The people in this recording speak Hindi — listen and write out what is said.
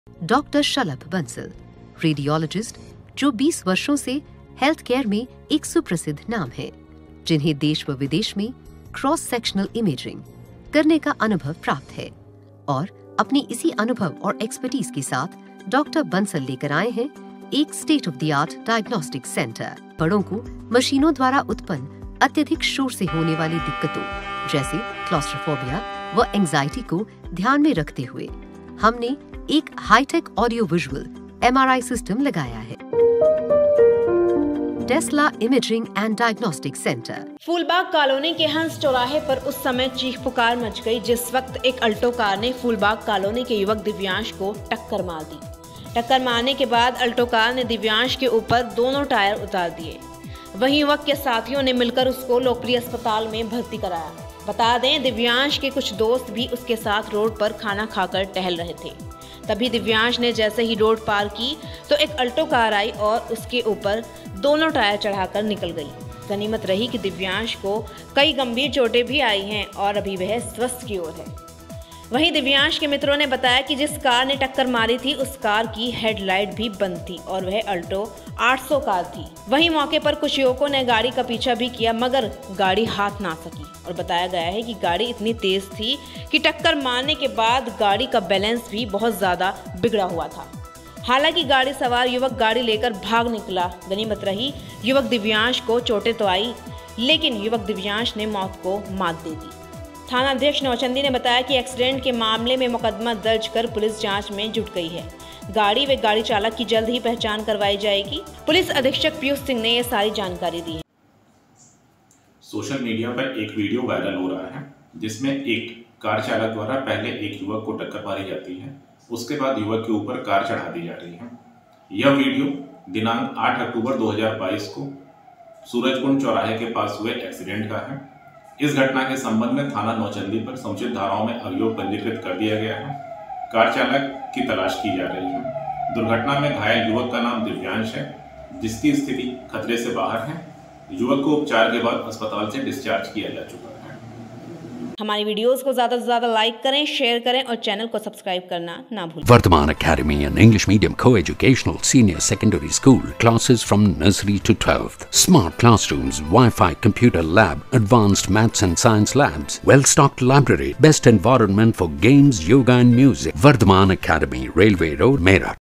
डॉक्टर शलभ बंसल, रेडियोलॉजिस्ट जो 20 वर्षों से हेल्थ केयर में एक सुप्रसिद्ध नाम है, जिन्हें देश व विदेश में क्रॉस सेक्शनल इमेजिंग करने का अनुभव प्राप्त है। और अपनी इसी अनुभव और एक्सपर्टीज के साथ डॉक्टर बंसल लेकर आए हैं एक state of the art diagnostic centre. बड़ों को मशीनों द्वारा उत्पन्न अत्यधिक शोर से होने वाली दिक्कतों जैसे क्लॉस्ट्रोफोबिया व एंजाइटी को ध्यान में रखते हुए हमने एक hitech audio visual MRI system लगाया है। Tesla imaging and diagnostic centre. Phoolbagh colony के हंस चौराहे पर उस समय चीख पुकार मच गई जिस वक्त एक अल्टो कार ने फूलबाग कॉलोनी के युवक दिव्यांश को टक्कर मार दी। टक्कर मारने के बाद अल्टो कार ने दिव्यांश के ऊपर दोनों टायर उतार दिए। वहीं युवक के साथियों ने मिलकर उसको लोकप्रिय अस्पताल में भर्ती कराया। बता दें, दिव्यांश के कुछ दोस्त भी उसके साथ रोड पर खाना खाकर टहल रहे थे। तभी दिव्यांश ने जैसे ही रोड पार की तो एक अल्टो कार आई और उसके ऊपर दोनों टायर चढ़ाकर निकल गई। गनीमत रही कि दिव्यांश को कई गंभीर चोटें भी आई हैं और अभी वह स्वस्थ की ओर है। वहीं दिव्यांश के मित्रों ने बताया कि जिस कार ने टक्कर मारी थी उस कार की हेडलाइट भी बंद थी और वह अल्टो 800 कार थी। वहीं मौके पर कुछ युवकों ने गाड़ी का पीछा भी किया मगर गाड़ी हाथ ना सकी और बताया गया है कि गाड़ी इतनी तेज थी कि टक्कर मारने के बाद गाड़ी का बैलेंस भी बहुत ज्यादा बिगड़ा हुआ था। हालांकि गाड़ी सवार युवक गाड़ी लेकर भाग निकला। गनीमत रही युवक दिव्यांश को चोटें तो आई लेकिन युवक दिव्यांश ने मौत को मात दे दी। थाना अध्यक्ष नौचंदी ने बताया कि एक्सीडेंट के मामले में मुकदमा दर्ज कर पुलिस जांच में जुट गई है। गाड़ी व गाड़ी चालक की जल्द ही पहचान करवाई जाएगी। पुलिस अधीक्षक पीयूष सिंह ने ये सारी जानकारी दी है। सोशल मीडिया पर एक वीडियो वायरल हो रहा है जिसमें एक कार चालक द्वारा पहले एक युवक को टक्कर मारी जाती है, उसके बाद युवक के ऊपर कार चढ़ा दी जा रही है। यह वीडियो दिनांक 8 अक्टूबर 2022 को सूरजकुंड चौराहे के पास हुए एक्सीडेंट का है। इस घटना के संबंध में थाना नौचंदी पर समुचित धाराओं में अभियोग पंजीकृत कर दिया गया है। कार चालक की तलाश की जा रही है। दुर्घटना में घायल युवक का नाम दिव्यांश है, जिसकी स्थिति खतरे से बाहर है। युवक को उपचार के बाद अस्पताल से डिस्चार्ज किया जा चुका है। हमारी वीडियोस को ज्यादा से ज्यादा लाइक करें, शेयर करें और चैनल को सब्सक्राइब करना ना भूलें। Vardhaman Academy, an English medium co-educational senior secondary school. Classes from nursery to 12th. Smart classrooms, Wi-Fi, computer lab, advanced maths and science labs. Well-stocked library, best environment for games, yoga and music. Vardhaman Academy, Railway Road, Meerut.